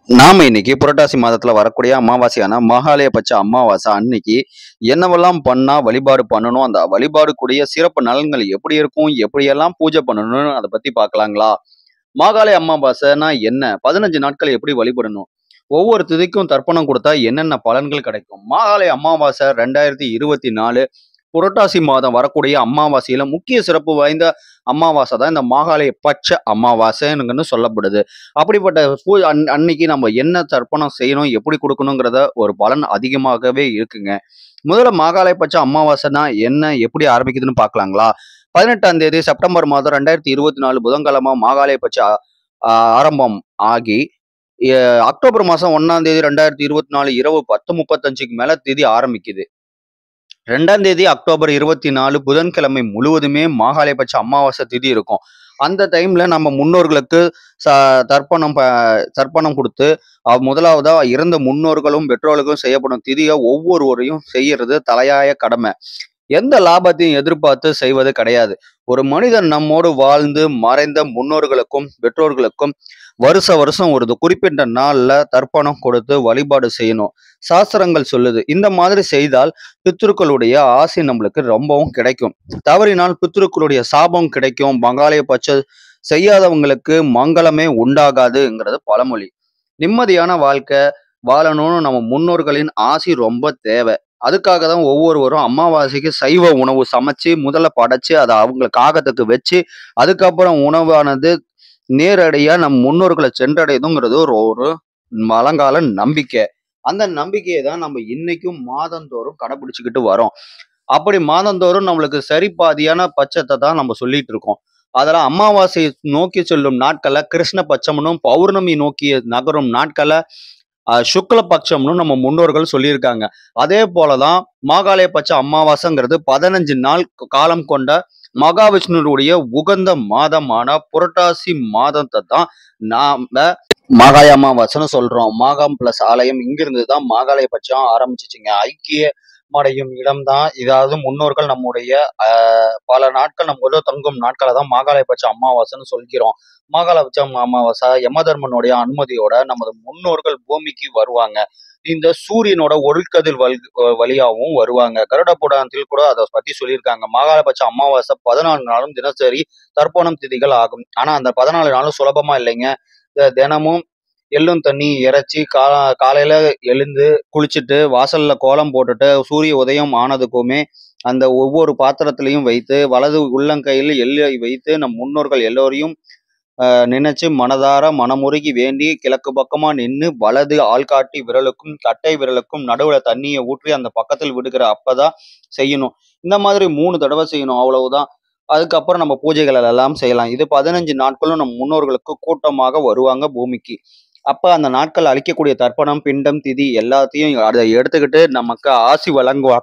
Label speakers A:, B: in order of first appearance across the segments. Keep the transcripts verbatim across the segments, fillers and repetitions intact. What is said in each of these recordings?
A: நாம இன்னைக்கு புரட்டாசி மாதத்துல வரக்கூடிய அமாவாசையான மகாலயபட்ச அமாவாசை அன்னைக்கு என்னவெல்லாம் பண்ணா வழிபாடு பண்ணணும், அந்த வழிபாடு கூடிய சிறப்பு நலன்கள் எப்படி இருக்கும், எப்படியெல்லாம் பூஜை பண்ணணும்னு அதை பத்தி பார்க்கலாங்களா? மாகாளய அமாவாசைனா என்ன? பதினஞ்சு நாட்கள் எப்படி வழிபடணும்? ஒவ்வொரு திதிக்கும் தர்ப்பணம் கொடுத்தா என்னென்ன பலன்கள் கிடைக்கும்? மாகாளய அமாவாசை ரெண்டாயிரத்தி இருபத்தி நாலு புரட்டாசி மாதம் வரக்கூடிய அமாவாசையில முக்கிய சிறப்பு வாய்ந்த அமாவாசை தான் இந்த மாகாளய பட்ச அமாவாசைன்னு சொல்லப்படுது. அப்படிப்பட்ட பூ அன் அன்னைக்கு நம்ம என்ன தர்ப்பணம் செய்யணும், எப்படி கொடுக்கணுங்கிறத ஒரு பலன் அதிகமாகவே இருக்குங்க. முதல்ல மாகாளய பட்ச அமாவாசைனா என்ன, எப்படி ஆரம்பிக்குதுன்னு பார்க்கலாங்களா? பதினெட்டாம் தேதி செப்டம்பர் மாதம் ரெண்டாயிரத்தி இருபத்தி நாலு புதன்கிழமை மாகாளய பட்ச ஆ, ஆரம்பம் ஆகி எ, அக்டோபர் மாசம் ஒன்னாம் தேதி ரெண்டாயிரத்தி இருபத்தி நாலு இரவு பத்து முப்பத்தஞ்சுக்கு மேல திதி ஆரம்பிக்குது. ரெண்டாம் தேதி அக்டோபர் இருபத்தி நாலு புதன்கிழமை முழுவதுமே மாகாளயபட்ச அமாவாசை திதி இருக்கும். அந்த டைம்ல நம்ம முன்னோர்களுக்கு ச தர்ப்பணம் ப தர்ப்பணம் கொடுத்து அவ் முதலாவதா இறந்த முன்னோர்களும் பெற்றோர்களுக்கும் செய்யப்படும் திதியை ஒவ்வொருவரையும் செய்யறது தலையாய கடமை. எந்த லாபத்தையும் எதிர்பார்த்து செய்வது கிடையாது. ஒரு மனிதன் நம்மோடு வாழ்ந்து மறைந்த முன்னோர்களுக்கும் பெற்றோர்களுக்கும் வருஷ வருஷம் ஒரு குறிப்பிட்ட நாள்ல தர்ப்பணம் கொடுத்து வழிபாடு செய்யணும். சாஸ்திரங்கள் சொல்லுது இந்த மாதிரி செய்தால் பித்ருக்களுடைய ஆசை நம்மளுக்கு ரொம்பவும் கிடைக்கும். தவறினால் பித்ருக்களுடைய சாபம் கிடைக்கும். பங்காளிய பட்ச செய்யாதவங்களுக்கு மங்களமே உண்டாகாதுங்கிறது பழமொழி. நிம்மதியான வாழ்க்கை வாழணும்னு நம்ம முன்னோர்களின் ஆசி ரொம்ப தேவை. அதுக்காக தான் ஒவ்வொருவரும் அமாவாசைக்கு சைவ உணவு சமைச்சு முதல்ல படைச்சு அதை அவங்கள காகத்துக்கு வச்சு அதுக்கப்புறம் உணவானது நேரடியா நம் முன்னோர்களை சென்றடையுதுங்கிறது ஒரு ஒரு பழங்கால நம்பிக்கை. அந்த நம்பிக்கையை தான் நம்ம இன்னைக்கும் மாதந்தோறும் கடைபிடிச்சுக்கிட்டு வரோம். அப்படி மாதந்தோறும் நம்மளுக்கு சரிபாதியான பட்சத்தை தான் நம்ம சொல்லிட்டு இருக்கோம். அதெல்லாம் அமாவாசை நோக்கி செல்லும் நாட்களை கிருஷ்ண பட்சம்னும் பௌர்ணமி நோக்கி நகரும் நாட்களை அஹ், சுக்ல பட்சம்னு நம்ம முன்னோர்கள் சொல்லியிருக்காங்க. அதே போலதான் மாகாளய பட்ச அமாவாசைங்கிறது பதினஞ்சு நாள் காலம் கொண்ட மகாவிஷ்ணுடைய உகந்த மாதமான புரட்டாசி மாதத்தை தான் நாம மாகாய அமாவாசைன்னு சொல்றோம். மாகாம் பிளஸ் ஆலயம் இங்கிருந்து தான் மாகாளய பட்சம் ஆரம்பிச்சிச்சுங்க. ஐக்கிய அடையும் இடம்தான். இதாவது முன்னோர்கள் நம்முடைய ஆஹ் பல நாட்கள் நம்ம தங்கும் நாட்களை தான் மாகாளய பட்ச அமாவாசைன்னு சொல்கிறோம். மாகாளய பட்ச அமாவாசை யமதர்மனுடைய அனுமதியோட நமது முன்னோர்கள் பூமிக்கு வருவாங்க. இந்த சூரியனோட ஒளிக்கதிர் வழி வழியாகவும் வருவாங்க. கருட புராணத்தில் கூட அதை பத்தி சொல்லியிருக்காங்க. மாகாளபட்ச அமாவாசை பதினாலு நாளும் தினசரி தர்ப்பணம் திதிகள் ஆகும். ஆனா அந்த பதினாலு நாளும் சுலபமா இல்லைங்க. த- தினமும் எள்ளும் தண்ணி இறைச்சி கா காலையில எழுந்து குளிச்சுட்டு வாசல்ல கோலம் போட்டுட்டு சூரிய உதயம் ஆனதுக்குமே அந்த ஒவ்வொரு பாத்திரத்திலையும் வைத்து வலது உள்ளங்கையில் எள்ளை வைத்து நம் முன்னோர்கள் எல்லோரையும் அஹ், நினைச்சு மனதார மனமுருகி வேண்டி கிழக்கு பக்கமா நின்று வலது ஆள்காட்டி விரலுக்கும் கட்டை விரலுக்கும் நடுவுல தண்ணியை ஊற்றி அந்த பக்கத்தில் விடுகிற அப்பதான் செய்யணும். இந்த மாதிரி மூணு தடவை செய்யணும், அவ்வளவுதான். அதுக்கப்புறம் நம்ம பூஜைகள் எல்லாம் செய்யலாம். இது பதினஞ்சு நாட்களும் நம்ம முன்னோர்களுக்கு கூட்டமாக வருவாங்க பூமிக்கு. அப்ப அந்த நாட்கள் அளிக்கக்கூடிய தர்ப்பணம் பிண்டம் திதி எல்லாத்தையும் அதை எடுத்துக்கிட்டு நமக்கு ஆசி வழங்குவார்.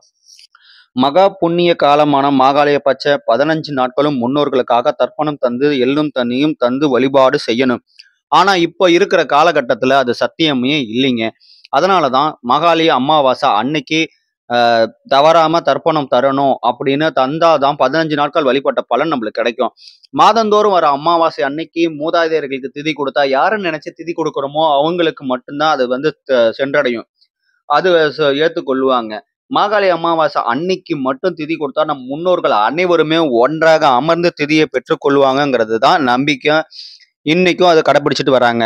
A: மகா புண்ணிய காலமான மாகாளய பட்ச பதினஞ்சு நாட்களும் முன்னோர்களுக்காக தர்ப்பணம் தந்து எள்ளும் தண்ணியும் தந்து வழிபாடு செய்யணும். ஆனா இப்ப இருக்கிற காலகட்டத்துல அது சத்தியமே இல்லைங்க. அதனாலதான் மகாலய அமாவாசை அன்னைக்கு ஆஹ் தவறாம தர்ப்பணம் தரணும் அப்படின்னு தந்தாதான் பதினஞ்சு நாட்கள் வழிபட்ட பலன் நம்மளுக்கு கிடைக்கும். மாதந்தோறும் வர அமாவாசை அன்னைக்கு மூதாதையர்களுக்கு திதி கொடுத்தா யாரை நினைச்சு திதி கொடுக்குறோமோ அவங்களுக்கு மட்டும்தான் அது வந்து த- சென்றடையும். அது ச- ஏத்துக்கொள்ளுவாங்க. மாகாளய அமாவாசை அன்னைக்கு மட்டும் திதி கொடுத்தா நம் முன்னோர்கள் அனைவருமே ஒன்றாக அமர்ந்து திதியை பெற்றுக்கொள்வாங்கங்கிறது தான் நம்பிக்கை. இன்னைக்கும் அதை கடைபிடிச்சிட்டு வராங்க.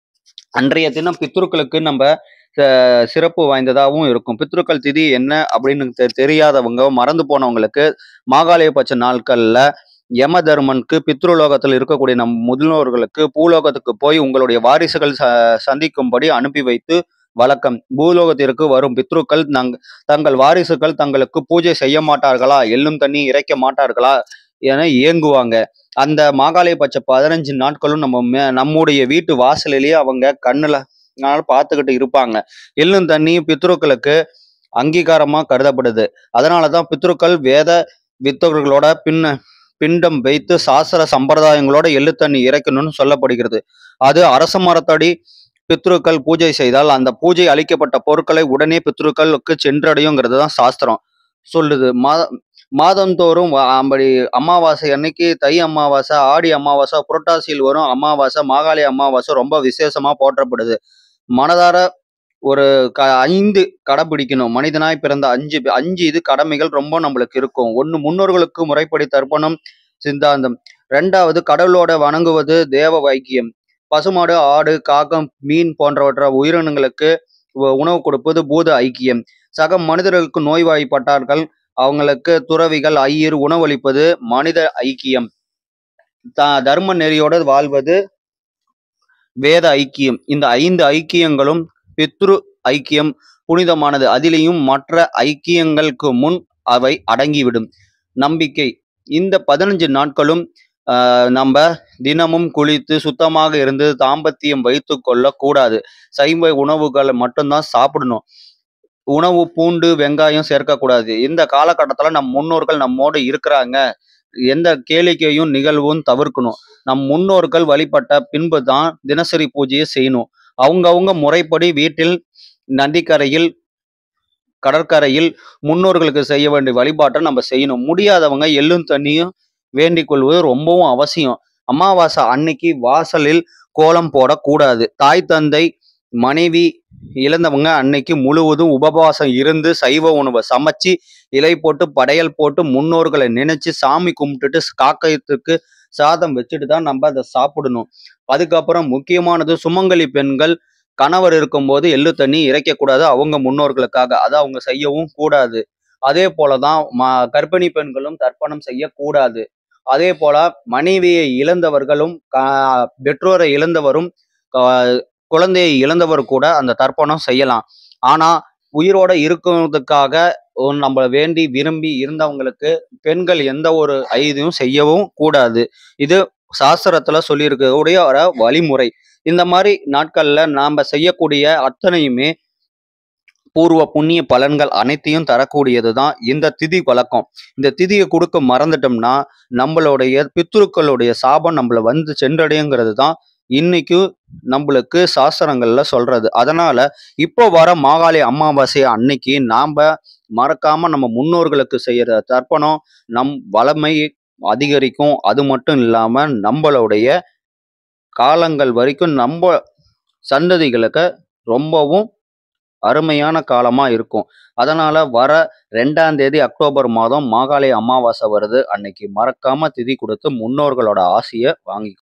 A: அன்றைய தினம் பித்ருக்களுக்கு நம்ம அஹ், சிறப்பு வாய்ந்ததாகவும் இருக்கும். பித்ருக்கள் திதி என்ன அப்படின்னு தெ- தெரியாதவங்க மறந்து போனவங்களுக்கு மாகாளய பட்ச நாட்கள்ல யம தர்மனுக்கு பித்ருலோகத்தில் இருக்கக்கூடிய நம் முன்னோர்களுக்கு பூலோகத்துக்கு போய் உங்களுடைய வாரிசுகள் ச சந்திக்கும்படி அனுப்பி வைத்து வழக்கம். பூலோகத்திற்கு வரும் பித்ருக்கள் நங் தங்கள் வாரிசுகள் தங்களுக்கு பூஜை செய்ய மாட்டார்களா, எள்ளும் தண்ணி இறைக்க மாட்டார்களா என ஏங்குவாங்க. அந்த மாகாளய பட்ச பதினஞ்சு நாட்களும் நம்ம மே- நம்முடைய வீட்டு வாசலிலேயே அவங்க கண்ணுல நாள் பார்த்துக்கிட்டு இருப்பாங்க. எள்ளும் தண்ணி பித்ருக்களுக்கு அங்கீகாரமா கருதப்படுது. அதனாலதான் பித்ருக்கள் வேத வித்தவர்களோட பின்ன பிண்டம் வைத்து சாஸ்திர சம்பிரதாயங்களோட எள்ளு தண்ணி இறைக்கணும்னு சொல்லப்படுகிறது. அது அரச மரத்தடி பித்ருக்கள் பூஜை செய்தால் அந்த பூஜை அளிக்கப்பட்ட பொருட்களை உடனே பித்ருக்களுக்கு சென்றடையுங்கிறது தான் சாஸ்திரம் சொல்லுது. மாத மாதந்தோறும் வ- அப்படி அமாவாசை அன்னைக்கு தை அமாவாசை, ஆடி அமாவாசை, புரட்டாசியில் வரும் அமாவாசை, மாகாளி அமாவாசை ரொம்ப விசேஷமா போற்றப்படுது. மனதார ஒரு க ஐந்து கடைபிடிக்கணும். மனிதனாய் பிறந்த ஐந்து ஐந்து இது கடமைகள் ரொம்ப நம்மளுக்கு இருக்கும். ஒன்று முன்னோர்களுக்கு முறைப்படி தர்ப்பணம் சித்தாந்தம். இரண்டாவது கடவுளோட வணங்குவது தேவ வைக்கியம். பசுமாடு, ஆடு, காகம், மீன் போன்றவற்ற உயிரினங்களுக்கு உ உணவு கொடுப்பது பூத ஐக்கியம். சக மனிதர்களுக்கு நோய்வாய்ப்பட்டார்கள் அவங்களுக்கு துறவிகள், ஐயர் உணவளிப்பது மனித ஐக்கியம். த தர்ம நெறியோடு வாழ்வது வேத ஐக்கியம். இந்த ஐந்து ஐக்கியங்களும் பித்ரு ஐக்கியம் புனிதமானது. அதிலேயும் மற்ற ஐக்கியங்களுக்கு முன் அவை அடங்கிவிடும். நம்பிக்கை. இந்த பதினைந்து நாட்களும் ஆஹ் நம்ம தினமும் குளித்து சுத்தமாக இருந்து தாம்பத்தியம் வைத்து கொள்ள கூடாது. சைவ உணவுகளை மட்டும்தான் சாப்பிடணும். உணவு பூண்டு, வெங்காயம் சேர்க்கக்கூடாது. இந்த காலகட்டத்துல நம் முன்னோர்கள் நம்மோடு இருக்கிறாங்க. எந்த கேளிக்கையும் நிகழ்வும் தவிர்க்கணும். நம் முன்னோர்கள் வழிபட்ட பின்பு தான் தினசரி பூஜையை செய்யணும். அவங்கவங்க முறைப்படி வீட்டில் நதிக்கரையில், கடற்கரையில் முன்னோர்களுக்கு செய்ய வேண்டிய வழிபாட்டை நம்ம செய்யணும். முடியாதவங்க எள்ளும் தண்ணியும் வேண்டிக் கொள்வது ரொம்பவும் அவசியம். அமாவாசை அன்னைக்கு வாசலில் கோலம் போடக்கூடாது. தாய், தந்தை, மனைவி இழந்தவங்க அன்னைக்கு முழுவதும் உபவாசம் இருந்து சைவ உணவை சமைச்சு இலை போட்டு படையல் போட்டு முன்னோர்களை நினைச்சு சாமி கும்பிட்டுட்டு காக்கத்துக்கு சாதம் வச்சுட்டு தான் நம்ம அதை சாப்பிடணும். அதுக்கப்புறம் முக்கியமானது சுமங்கலி பெண்கள் கணவர் இருக்கும்போது எள்ளு தண்ணி இறைக்கக்கூடாது அவங்க முன்னோர்களுக்காக. அதை அவங்க செய்யவும் கூடாது. அதே போலதான் ம கர்ப்பிணி பெண்களும் தர்ப்பணம் செய்யக்கூடாது. அதே போல மனைவியை இழந்தவர்களும் க- பெற்றோரை இழந்தவரும் க- குழந்தையை இழந்தவர் கூட அந்த தர்ப்பணம் செய்யலாம். ஆனா உயிரோட இருக்கிறதுக்காக ஒ- நம்ம வேண்டி விரும்பி இருந்தவங்களுக்கு பெண்கள் எந்த ஒரு ஐதையும் செய்யவும் கூடாது. இது சாஸ்திரத்துல சொல்லியிருக்கக்கூடிய ஒரு வழிமுறை. இந்த மாதிரி நாட்கள்ல நாம செய்யக்கூடிய அத்தனையுமே பூர்வ புண்ணிய பலன்கள் அனைத்தையும் தரக்கூடியது தான் இந்த திதி வழக்கம். இந்த திதியை கொடுக்க மறந்துட்டோம்னா நம்மளுடைய பித்ருக்களுடைய சாபம் நம்மள வந்து சென்றடையுங்கிறது தான் இன்னைக்கு நம்மளுக்கு சாஸ்திரங்கள்ல சொல்றது. அதனால இப்போ வர மாகாளி அமாவாசை அன்னைக்கு நாம மறக்காம நம்ம முன்னோர்களுக்கு செய்யற தர்ப்பணம் நம் வளமை அதிகரிக்கும். அது மட்டும் இல்லாம நம்மளுடைய காலங்கள் வரைக்கும் நம்ம சந்ததிகளுக்கு ரொம்பவும் அருமையான காலமா இருக்கும். அதனால வர இரண்டாம் தேதி அக்டோபர் மாதம் மாகாளி அமாவாசை வருது. அன்னைக்கு மறக்காம திதி கொடுத்து முன்னோர்களோட ஆசியை வாங்கி